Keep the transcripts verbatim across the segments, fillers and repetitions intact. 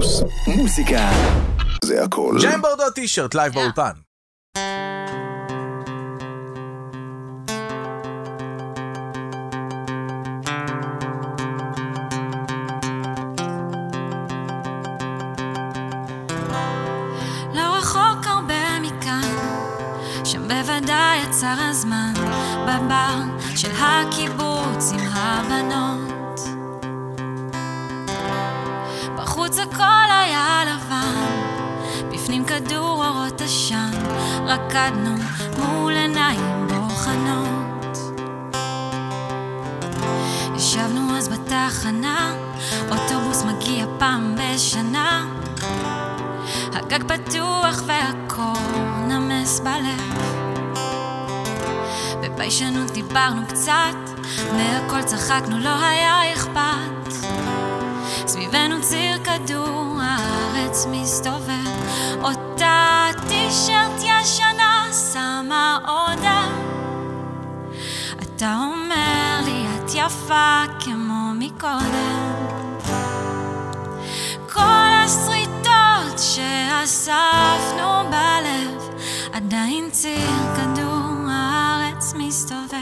רדיוס. מוזיקה זה הכל. ג'יימבורד או טישרט, לייב באולפן. לא רחוק הרבה מכאן, שם בוודאי יצר הזמן, בבר של הקיבוץ עם הבנות. בחוץ הכל היה לבן, בפנים כדור אורות עשן, רקדנו מול עיניים בוחנות. ישבנו אז בתחנה, אוטובוס מגיע פעם בשנה, הגג פתוח והקור נמס בלב. בפיישנות דיברנו קצת, מהכל צחקנו, לא היה אכפת. סביבנו ציר כדור הארץ מסתובב, אותה טישרט ישנה שמה עודה. אתה אומר לי את יפה כמו מקודם, כל הסריטות שאספנו בלב, עדיין ציר כדור הארץ מסתובב.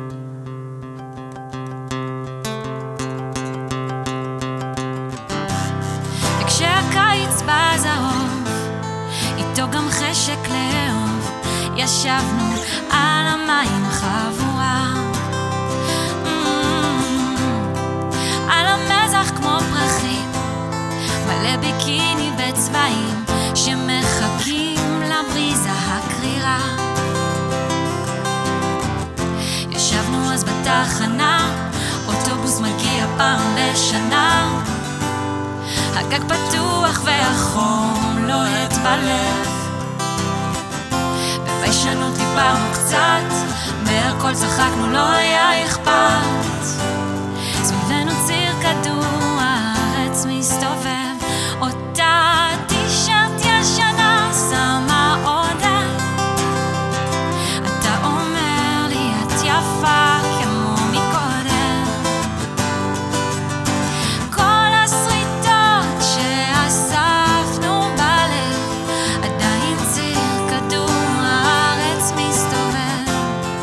וכשהקיץ בזהוב, איתו גם חשק לאהוב, ישבנו על המים חבורה, על המזח כמו פרחים, מלא ביקיני בצבעים שמחכים לבריזה הקרירה. ישבנו אז בתחנה, אוטובוס מגיע פעם בשנה, הגג פתוח והחום לוהט בלב. בפיישנות דיברנו קצת, מהכל צחקנו, לא היה אכפת. סביבנו ציר כדור הארץ מסתובב, אותה טישרט ישנה שמה עודה. אתה אומר לי את יפה כמו מקודם, כל הסריטות שאספנו בלב, עדיין ציר כדור הארץ מסתובב.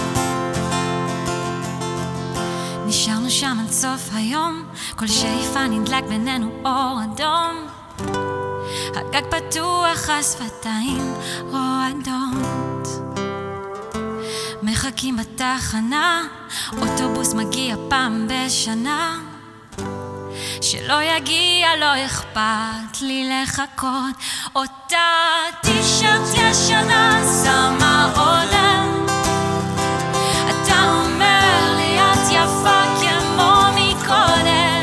נשארנו שם עד סוף היום, כל שאיפה נדלק בינינו אור אדום, הגג פתוח, השפתיים רועדות. מחכים בתחנה, אוטובוס מגיע פעם בשנה, שלא יגיע לא אכפת לי לחכות. אותה טישרט ישנה שמה עודה. אתה אומר לי את יפה כמו מקודם,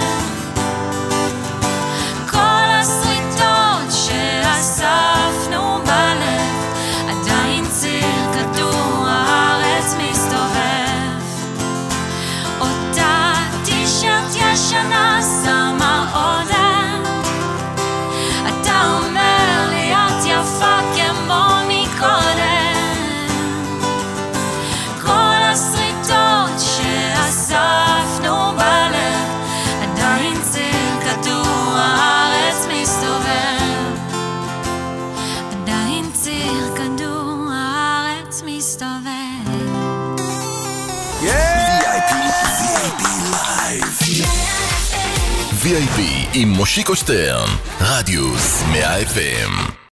כל הסריטות שאספנו בלב, עדיין ציר כדור הארץ מסתובב. אותה טישרט ישנה שמה עודה. אתה אומר לי את יפה כמו מקודם, כל הסריטות שאספנו בלב, עדיין ציר כדור הארץ מסתובב. עדיין ציר כדור הארץ מסתובב. וי איי פי לייב. וי איי פי עם מושיקו שטרן, רדיוס מאה אף אם.